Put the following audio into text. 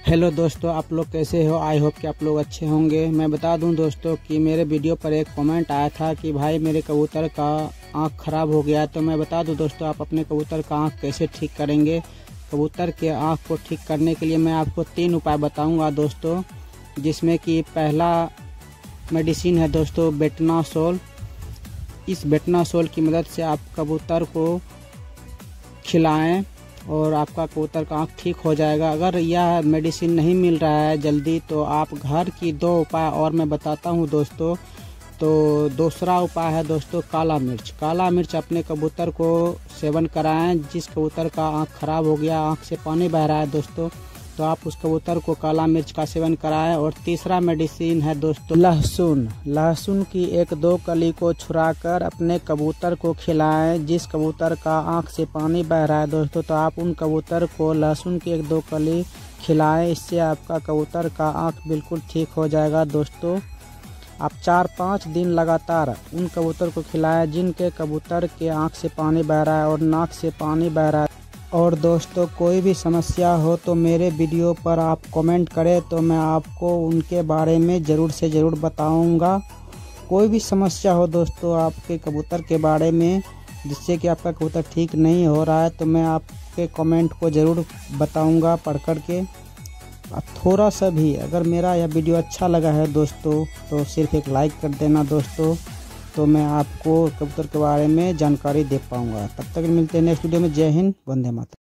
Hello दोस्तों, आप लोग कैसे हो। आई होप कि आप लोग अच्छे होंगे। मैं बता दूं दोस्तों कि मेरे वीडियो पर एक कमेंट आया था कि भाई मेरे कबूतर का आँख ख़राब हो गया। तो मैं बता दूं दोस्तों, आप अपने कबूतर का आँख कैसे ठीक करेंगे। कबूतर के आँख को ठीक करने के लिए मैं आपको 3 उपाय बताऊंगा दोस्तों, जिसमें कि पहला मेडिसिन है दोस्तों बेटनासोल। इस बेटनासोल की मदद से आप कबूतर को खिलाएं और आपका कबूतर का आँख ठीक हो जाएगा। अगर यह मेडिसिन नहीं मिल रहा है जल्दी, तो आप घर की 2 उपाय और मैं बताता हूं दोस्तों। तो दूसरा उपाय है दोस्तों काला मिर्च। काला मिर्च अपने कबूतर को सेवन कराएं। जिस कबूतर का आँख खराब हो गया, आँख से पानी बह रहा है दोस्तों, तो आप उस कबूतर को काला मिर्च का सेवन कराएं। और तीसरा मेडिसिन है दोस्तों लहसुन। लहसुन की 1-2 कली को छुराकर अपने कबूतर को खिलाएं। जिस कबूतर का आँख से पानी बह रहा है दोस्तों, तो आप उन कबूतर को लहसुन की 1-2 कली खिलाएं। इससे आपका कबूतर का आँख बिल्कुल ठीक हो जाएगा दोस्तों। आप 4-5 दिन लगातार उन कबूतर को खिलाएं जिनके कबूतर के आँख से पानी बह रहा है और नाक से पानी बह रहा है। और दोस्तों कोई भी समस्या हो तो मेरे वीडियो पर आप कमेंट करें, तो मैं आपको उनके बारे में ज़रूर से ज़रूर बताऊंगा। कोई भी समस्या हो दोस्तों आपके कबूतर के बारे में, जिससे कि आपका कबूतर ठीक नहीं हो रहा है, तो मैं आपके कमेंट को ज़रूर बताऊंगा पढ़ कर के। आप थोड़ा सा भी अगर मेरा यह वीडियो अच्छा लगा है दोस्तों, तो सिर्फ एक लाइक कर देना दोस्तों, तो मैं आपको कबूतर के बारे में जानकारी दे पाऊंगा। तब तक मिलते हैं नेक्स्ट वीडियो में। जय हिंद, वंदे मातरम।